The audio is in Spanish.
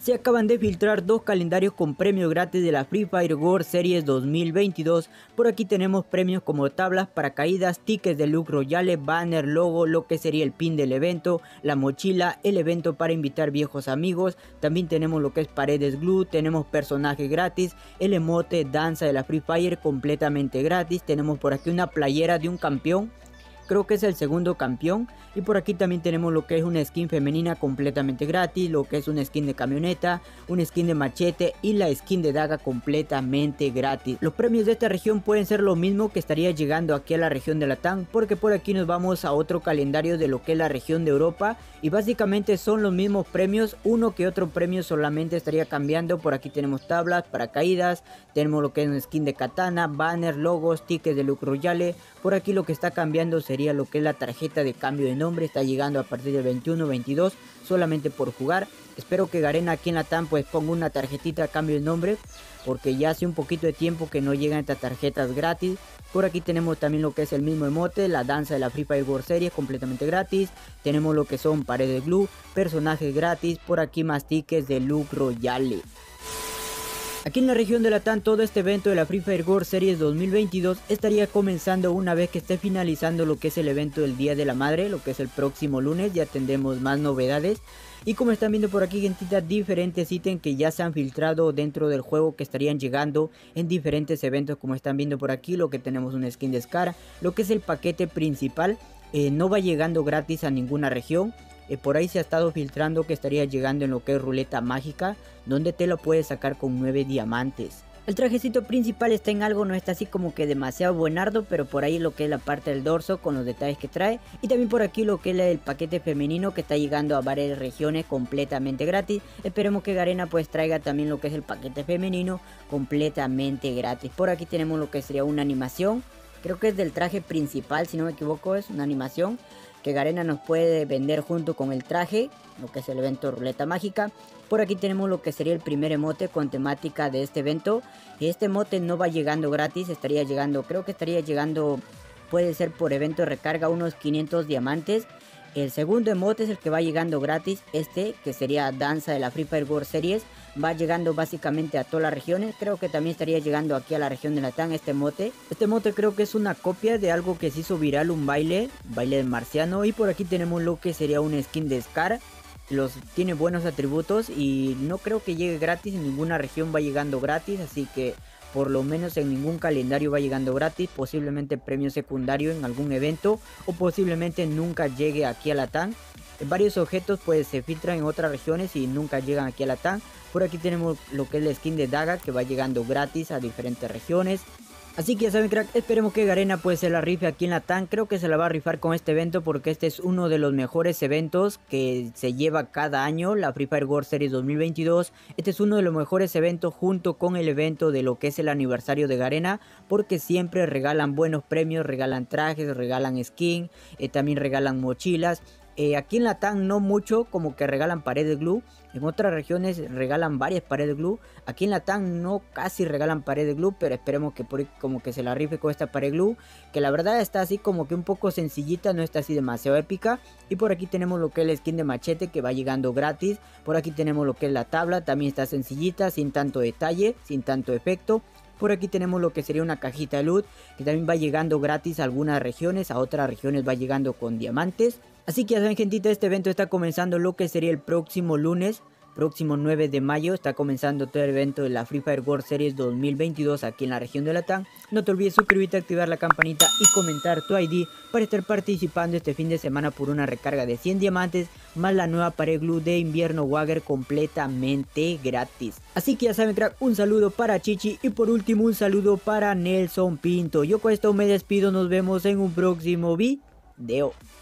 Se acaban de filtrar dos calendarios con premios gratis de la Free Fire World Series 2022. Por aquí tenemos premios como tablas, paracaídas, tickets de look royale, banner, logo, lo que sería el pin del evento, la mochila, el evento para invitar viejos amigos. También tenemos lo que es paredes glue, tenemos personaje gratis, el emote danza de la Free Fire completamente gratis. Tenemos por aquí una playera de un campeón. Creo que es el segundo campeón. Y por aquí también tenemos lo que es una skin femenina completamente gratis, lo que es una skin de camioneta, una skin de machete y la skin de daga completamente gratis. Los premios de esta región pueden ser lo mismo que estaría llegando aquí a la región de Latam, porque por aquí nos vamos a otro calendario de lo que es la región de Europa y básicamente son los mismos premios, uno que otro premio solamente estaría cambiando. Por aquí tenemos tablas, paracaídas, tenemos lo que es una skin de katana, banner, logos, tickets de look royale. Por aquí lo que está cambiando sería lo que es la tarjeta de cambio de nombre, está llegando a partir del 21-22 solamente por jugar. Espero que Garena aquí en Latam pues ponga una tarjetita a cambio de nombre, porque ya hace un poquito de tiempo que no llegan estas tarjetas gratis. Por aquí tenemos también lo que es el mismo emote, la danza de la Free Fire World Series completamente gratis. Tenemos lo que son paredes glue, personajes gratis, por aquí más tickets de look royale. Aquí en la región de Latam todo este evento de la Free Fire World Series 2022 estaría comenzando una vez que esté finalizando lo que es el evento del Día de la Madre, lo que es el próximo lunes. Ya tendremos más novedades. Y como están viendo por aquí, gentita, diferentes ítems que ya se han filtrado dentro del juego que estarían llegando en diferentes eventos. Como están viendo por aquí, lo que tenemos una skin de Scar, lo que es el paquete principal, no va llegando gratis a ninguna región. Por ahí se ha estado filtrando que estaría llegando en lo que es ruleta mágica, donde te lo puedes sacar con 9 diamantes. El trajecito principal está en algo, no está así como que demasiado buenardo, pero por ahí lo que es la parte del dorso con los detalles que trae. Y también por aquí lo que es el paquete femenino que está llegando a varias regiones completamente gratis. Esperemos que Garena pues traiga también lo que es el paquete femenino completamente gratis. Por aquí tenemos lo que sería una animación. Creo que es del traje principal, si no me equivoco, es una animación que Garena nos puede vender junto con el traje, lo que es el evento ruleta mágica. Por aquí tenemos lo que sería el primer emote con temática de este evento. Este emote no va llegando gratis, estaría llegando, creo que estaría llegando, puede ser por evento de recarga, unos 500 diamantes. El segundo emote es el que va llegando gratis, este que sería danza de la Free Fire World Series. Va llegando básicamente a todas las regiones. Creo que también estaría llegando aquí a la región de Latam este emote. Este emote creo que es una copia de algo que se hizo viral, un baile del marciano. Y por aquí tenemos lo que sería un skin de Scar. Tiene buenos atributos y no creo que llegue gratis, en ninguna región va llegando gratis. Así que por lo menos en ningún calendario va llegando gratis. Posiblemente premio secundario en algún evento, o posiblemente nunca llegue aquí a Latam. Varios objetos pues se filtran en otras regiones y nunca llegan aquí a Latam. Por aquí tenemos lo que es la skin de daga que va llegando gratis a diferentes regiones. Así que ya saben, crack, esperemos que Garena pues se la rife aquí en Latam. Creo que se la va a rifar con este evento porque este es uno de los mejores eventos que se lleva cada año, la Free Fire World Series 2022. Este es uno de los mejores eventos junto con el evento de lo que es el aniversario de Garena, porque siempre regalan buenos premios, regalan trajes, regalan skin, también regalan mochilas. Aquí en Latam no mucho, como que regalan paredes glue. En otras regiones regalan varias paredes glue. Aquí en Latam no casi regalan paredes glue, pero esperemos que por ahí como que se la rife con esta pared glue, que la verdad está así como que un poco sencillita, no está así demasiado épica. Y por aquí tenemos lo que es la skin de machete que va llegando gratis. Por aquí tenemos lo que es la tabla, también está sencillita, sin tanto detalle, sin tanto efecto. Por aquí tenemos lo que sería una cajita de loot que también va llegando gratis a algunas regiones, a otras regiones va llegando con diamantes. Así que ya saben, gentita, este evento está comenzando lo que sería el próximo lunes, próximo 9 de mayo. Está comenzando todo el evento de la Free Fire World Series 2022 aquí en la región de Latam. No te olvides suscribirte, activar la campanita y comentar tu ID para estar participando este fin de semana por una recarga de 100 diamantes más la nueva pared glue de invierno Wagger completamente gratis. Así que ya saben, crack, un saludo para Chichi y por último un saludo para Nelson Pinto. Yo con esto me despido, nos vemos en un próximo video.